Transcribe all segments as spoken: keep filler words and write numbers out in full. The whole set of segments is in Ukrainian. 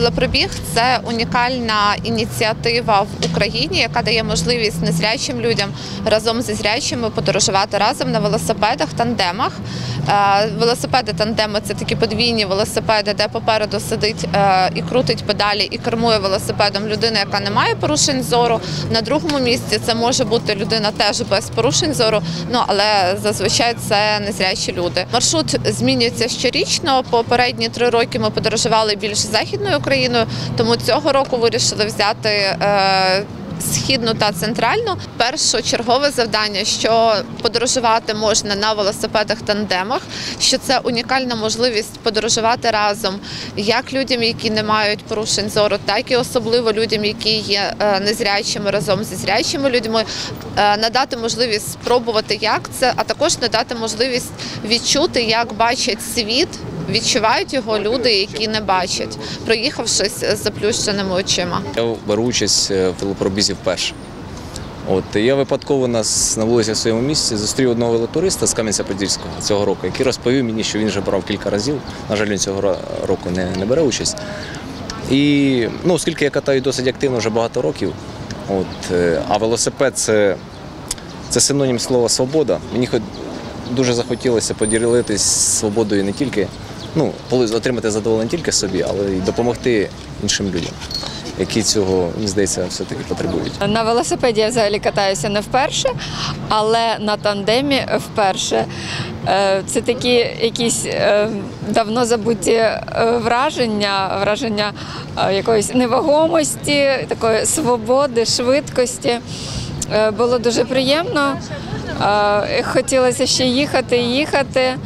Велопробіг – це унікальна ініціатива в Україні, яка дає можливість незрячим людям разом зі зрячими подорожувати разом на велосипедах, тандемах. Велосипеди-тандеми – це такі подвійні велосипеди, де попереду сидить і крутить педалі, і кермує велосипедом людина, яка не має порушень зору. На другому місці це може бути людина теж без порушень зору, ну, але зазвичай це незрячі люди. Маршрут змінюється щорічно. Попередні три роки ми подорожували більш західною Україною, тому цього року вирішили взяти е, східну та центральну. Першочергове завдання, що подорожувати можна на велосипедах-тандемах, що це унікальна можливість подорожувати разом як людям, які не мають порушень зору, так і особливо людям, які є незрячими разом зі зрячими людьми, надати можливість спробувати, як це, а також надати можливість відчути, як бачать світ, відчувають його люди, які не бачать, проїхавшись з заплющеними очима. Я беру участь в велопробізі вперше. От, я випадково нас на вулиці в своєму місці зустрів одного велотуриста з Кам'янця-Подільського цього року, який розповів мені, що він вже брав кілька разів. На жаль, він цього року не, не бере участь. І, ну, оскільки я катаю досить активно вже багато років, от, а велосипед – це, це синонім слова «свобода», мені хоч дуже захотілося поділитись свободою не тільки, ну, отримати задоволення не тільки собі, але й допомогти іншим людям, які цього, мені здається, все-таки потребують. На велосипеді я взагалі катаюся не вперше, але на тандемі вперше. Це такі якісь давно забуті враження, враження якоїсь невагомості, такої свободи, швидкості. Було дуже приємно. Хотілося ще їхати і їхати.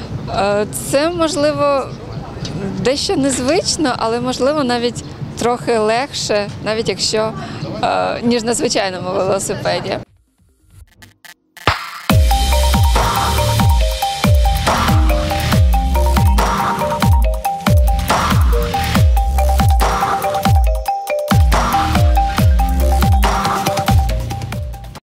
Це, можливо, дещо незвично, але, можливо, навіть трохи легше, навіть якщо, ніж на звичайному велосипеді.